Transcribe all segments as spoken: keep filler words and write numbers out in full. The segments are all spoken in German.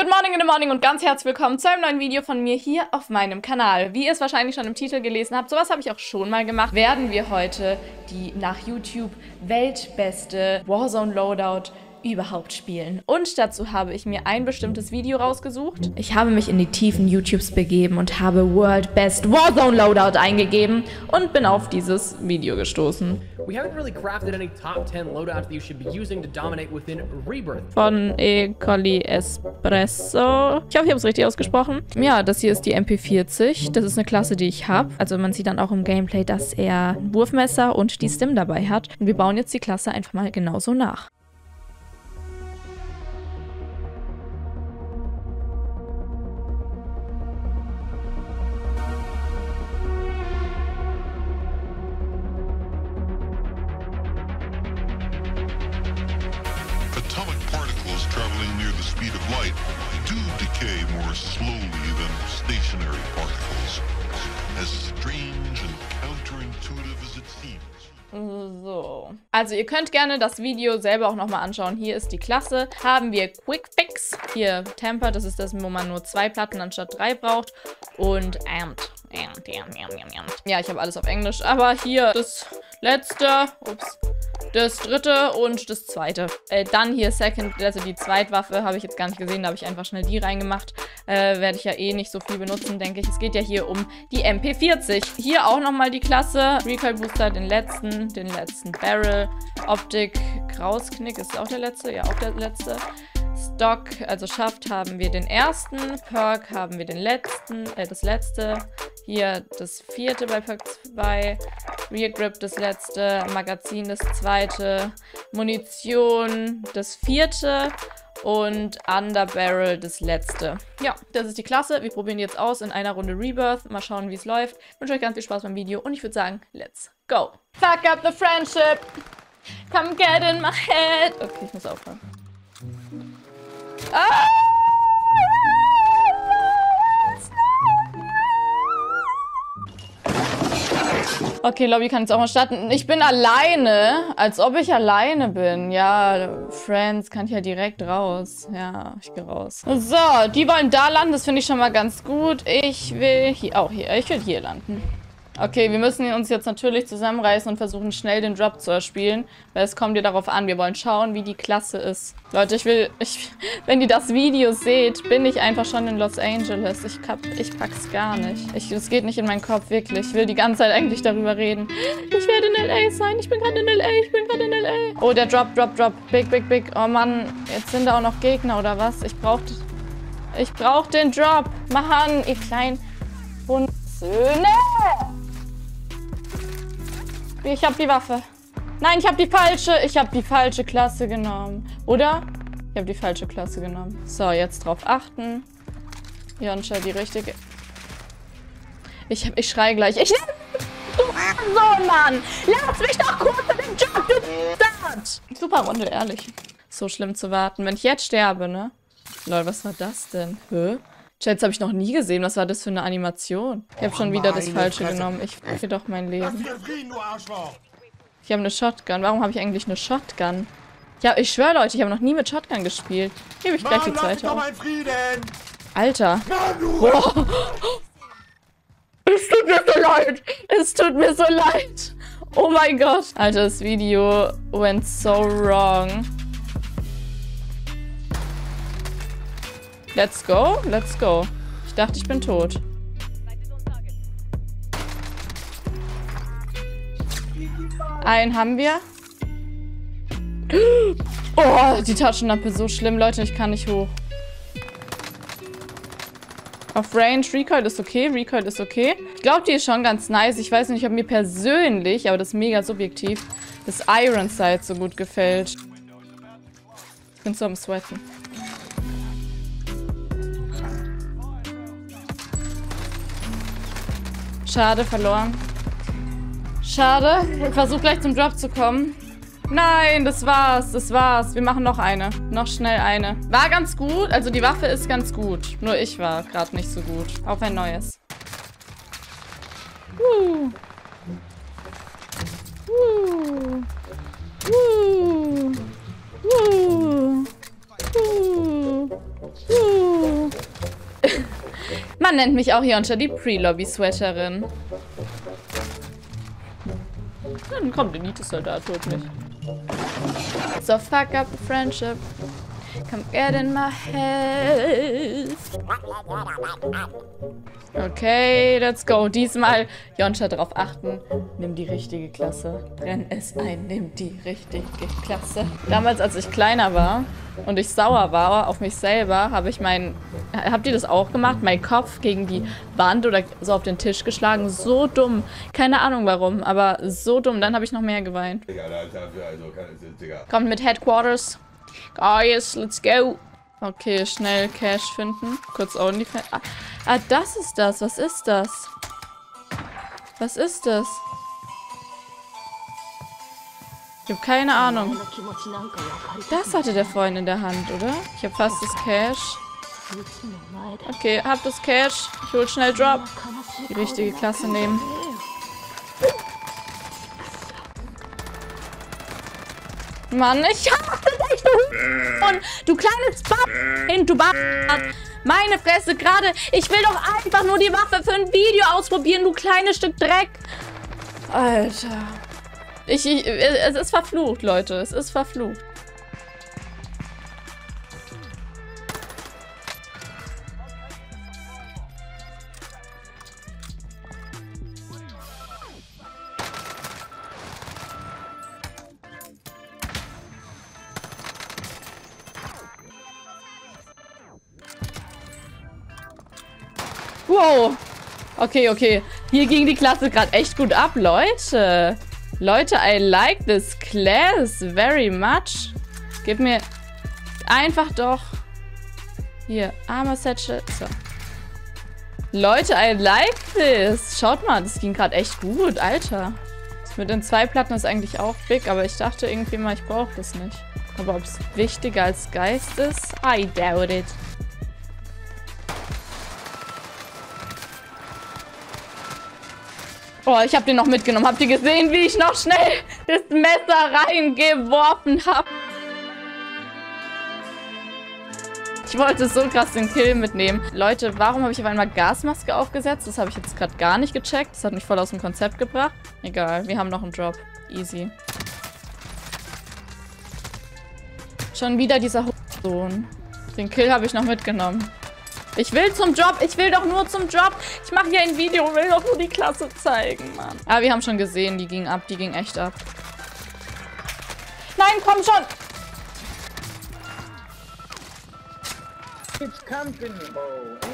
Good morning in the morning und ganz herzlich willkommen zu einem neuen Video von mir hier auf meinem Kanal. Wie ihr es wahrscheinlich schon im Titel gelesen habt, sowas habe ich auch schon mal gemacht, werden wir heute die nach YouTube weltbeste Warzone Loadout überhaupt spielen. Und dazu habe ich mir ein bestimmtes Video rausgesucht. Ich habe mich in die Tiefen YouTubes begeben und habe World Best Warzone Loadout eingegeben und bin auf dieses Video gestoßen. We haven't really crafted any top ten loadouts that you should be using to dominate within Rebirth. Von E. Coli Espresso. Ich hoffe, ich habe es richtig ausgesprochen. Ja, das hier ist die M P vierzig. Das ist eine Klasse, die ich habe. Also man sieht dann auch im Gameplay, dass er ein Wurfmesser und die Stim dabei hat. Und wir bauen jetzt die Klasse einfach mal genauso nach. Atomic particles traveling near the speed of light do decay more slowly than stationary particles. As strange and counterintuitive as it seems. So. Also ihr könnt gerne das Video selber auch nochmal anschauen. Hier ist die Klasse. Haben wir Quick Fix. Hier Temper, das ist das, wo man nur zwei Platten anstatt drei braucht. Und Amped. Ja, ich habe alles auf Englisch. Aber hier das letzte. Ups. Das dritte und das zweite. Äh, dann hier Second, also die Zweitwaffe habe ich jetzt gar nicht gesehen, da habe ich einfach schnell die reingemacht. Äh, werde ich ja eh nicht so viel benutzen, denke ich. Es geht ja hier um die M P vierzig. Hier auch nochmal die Klasse. Recoil Booster, den letzten, den letzten Barrel. Optik, Krausknick ist auch der letzte, ja auch der letzte. Stock, also Schaft haben wir den ersten. Perk haben wir den letzten, äh, das letzte. Hier das vierte bei Perk zwei. Rear Grip das letzte. Magazin das zweite. Munition das vierte. Und Underbarrel das letzte. Ja, das ist die Klasse. Wir probieren die jetzt aus in einer Runde Rebirth. Mal schauen, wie es läuft. Ich wünsche euch ganz viel Spaß beim Video und ich würde sagen, let's go. Fuck up the friendship. Come get in my head. Okay, ich muss aufhören. Ah! Okay, Lobby kann jetzt auch mal starten. Ich bin alleine, als ob ich alleine bin. Ja, Friends, kann ich ja direkt raus. Ja, ich gehe raus. So, die wollen da landen, das finde ich schon mal ganz gut. Ich will hier, auch hier, ich will hier landen. Okay, wir müssen uns jetzt natürlich zusammenreißen und versuchen, schnell den Drop zu erspielen. Weil es kommt dir darauf an. Wir wollen schauen, wie die Klasse ist. Leute, ich will... Ich, wenn ihr das Video seht, bin ich einfach schon in Los Angeles. Ich, kapp, ich pack's gar nicht. Ich, das geht nicht in meinen Kopf, wirklich. Ich will die ganze Zeit eigentlich darüber reden. Ich werde in L A sein. Ich bin gerade in L A. Ich bin gerade in L A. Oh, der Drop, Drop, Drop. Big, big, big. Oh Mann, jetzt sind da auch noch Gegner, oder was? Ich brauch... Ich brauch den Drop. Mann, ihr kleinen Hundsöhne. Ich hab die Waffe. Nein, ich hab die falsche. Ich hab die falsche Klasse genommen. Oder? Ich hab die falsche Klasse genommen. So, jetzt drauf achten. Jonscha, die richtige. Ich hab, ich schrei gleich. Ich. Du so, Mann! Lass mich doch kurz in den Job, du Start! Super Runde, ehrlich. So schlimm zu warten. Wenn ich jetzt sterbe, ne? Lol, was war das denn? Hä? Chats habe ich noch nie gesehen. Was war das für eine Animation? Ich habe schon wieder das Falsche genommen. Ich will doch mein Leben. Ich habe eine Shotgun. Warum habe ich eigentlich eine Shotgun? Ja, ich schwöre, Leute, ich habe noch nie mit Shotgun gespielt. Gebe ich gleich die zweite auf. Alter. Boah. Es tut mir so leid. Es tut mir so leid. Oh mein Gott. Alter, das Video went so wrong. Let's go, let's go. Ich dachte, ich bin tot. Einen haben wir. Oh, die Taschenlampe, so schlimm, Leute, ich kann nicht hoch. Auf Range, Recoil ist okay, Recoil ist okay. Ich glaube, die ist schon ganz nice. Ich weiß nicht, ob mir persönlich, aber das ist mega subjektiv, das Iron Sight so gut gefällt. Ich bin so am Sweaten. Schade, verloren. Schade. Ich versuche gleich zum Drop zu kommen. Nein, das war's. Das war's. Wir machen noch eine. Noch schnell eine. War ganz gut. Also die Waffe ist ganz gut. Nur ich war gerade nicht so gut. Auf ein neues. Uh. Uh. Uh. Uh. Uh. Uh. Man nennt mich auch hier unter die Pre-Lobby-Sweaterin. Dann kommt der Elite-Soldat, holt mich. So fuck up the friendship. Come get in my head. Okay, let's go. Diesmal, Yonsha, darauf achten. Nimm die richtige Klasse. Brenn es ein, nimm die richtige Klasse. Damals, als ich kleiner war und ich sauer war auf mich selber, habe ich meinen... Habt ihr das auch gemacht? Meinen Kopf gegen die Wand oder so auf den Tisch geschlagen. So dumm. Keine Ahnung warum, aber so dumm. Dann habe ich noch mehr geweint. Kommt mit Headquarters. Guys, let's go. Okay, schnell Cash finden. Kurz OnlyFans. Ah, ah, das ist das. Was ist das? Was ist das? Ich habe keine Ahnung. Das hatte der Freund in der Hand, oder? Ich habe fast das Cash. Okay, hab das Cash. Ich hol schnell Drop. Die richtige Klasse nehmen. Mann, ich hasse dich, du und du kleines Bastard, du Bastard. Meine Fresse, gerade. Ich will doch einfach nur die Waffe für ein Video ausprobieren, du kleines Stück Dreck. Alter. Ich, ich, es ist verflucht, Leute. Es ist verflucht. Wow. Okay, okay. Hier ging die Klasse gerade echt gut ab, Leute. Leute, I like this class very much. Gib mir einfach doch... Hier, Armor Satchel. So. Leute, I like this. Schaut mal, das ging gerade echt gut, Alter. Das mit den zwei Platten ist eigentlich auch big, aber ich dachte irgendwie mal, ich brauche das nicht. Aber ob es wichtiger als Geist ist? I doubt it. Oh, ich habe den noch mitgenommen. Habt ihr gesehen, wie ich noch schnell das Messer reingeworfen habe? Ich wollte so krass den Kill mitnehmen. Leute, warum habe ich auf einmal Gasmaske aufgesetzt? Das habe ich jetzt gerade gar nicht gecheckt. Das hat mich voll aus dem Konzept gebracht. Egal, wir haben noch einen Drop. Easy. Schon wieder dieser Sohn. Den Kill habe ich noch mitgenommen. Ich will zum Job. Ich will doch nur zum Job. Ich mache hier ein Video und will doch nur die Klasse zeigen, Mann. Ah, wir haben schon gesehen, die ging ab. Die ging echt ab. Nein, komm schon. It's company, boy.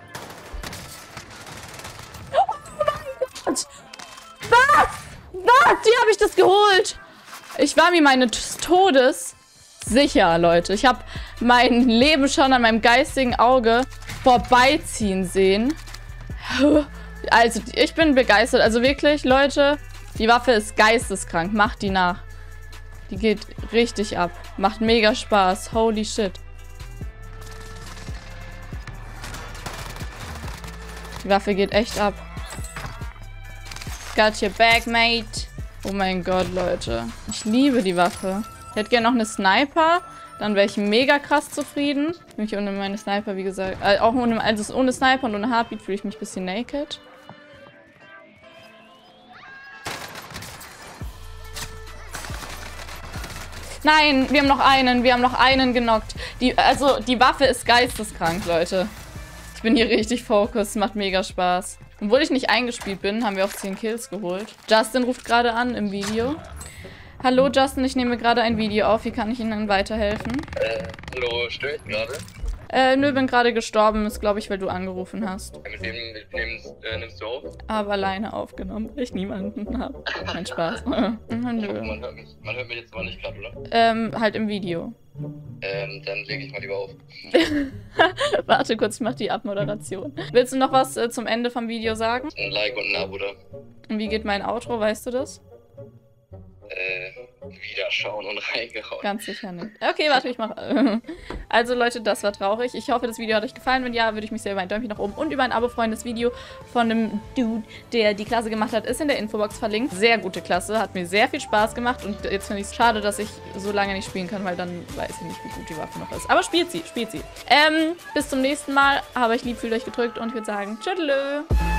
Oh mein Gott. Was? Was? Wie habe ich das geholt? Ich war mir meines Todes sicher, Leute. Ich habe mein Leben schon an meinem geistigen Auge vorbeiziehen sehen. Also, ich bin begeistert. Also wirklich, Leute, die Waffe ist geisteskrank. Macht die nach. Die geht richtig ab. Macht mega Spaß. Holy shit. Die Waffe geht echt ab. Got your back, mate. Oh mein Gott, Leute. Ich liebe die Waffe. Ich hätte gerne noch eine Sniper. Dann wäre ich mega krass zufrieden. Mich ohne meine Sniper, wie gesagt. Äh, auch ohne, also ohne Sniper und ohne Heartbeat fühle ich mich ein bisschen naked. Nein, wir haben noch einen. Wir haben noch einen genockt. Die, also, die Waffe ist geisteskrank, Leute. Ich bin hier richtig focused. Macht mega Spaß. Obwohl ich nicht eingespielt bin, haben wir auch zehn Kills geholt. Justin ruft gerade an im Video. Hallo Justin, ich nehme gerade ein Video auf. Wie kann ich Ihnen weiterhelfen? Äh, hallo, störe ich gerade? Äh, nö, bin gerade gestorben. Ist, glaube ich, weil du angerufen hast. Ja, mit wem mit wem, äh, nimmst du auf? Aber alleine aufgenommen, weil ich niemanden habe. Kein Spaß. nö. Man hört mich, man hört mich jetzt aber nicht gerade, oder? Ähm, halt im Video. Ähm, dann lege ich mal lieber auf. Warte kurz, ich mach die Abmoderation. Willst du noch was äh, zum Ende vom Video sagen? Ein Like und ein Abo da. Und wie geht mein Outro, weißt du das? Äh, wieder schauen und reingehauen. Ganz sicher nicht. Okay, warte, ich mach. Also Leute, das war traurig. Ich hoffe, das Video hat euch gefallen. Wenn ja, würde ich mich sehr über ein Däumchen nach oben und über ein Abo freuen. Das Video von dem Dude, der die Klasse gemacht hat, ist in der Infobox verlinkt. Sehr gute Klasse, hat mir sehr viel Spaß gemacht. Und jetzt finde ich es schade, dass ich so lange nicht spielen kann, weil dann weiß ich nicht, wie gut die Waffe noch ist. Aber spielt sie, spielt sie. Ähm, bis zum nächsten Mal. Habe euch lieb, fühlt euch gedrückt und ich würde sagen, tschüss.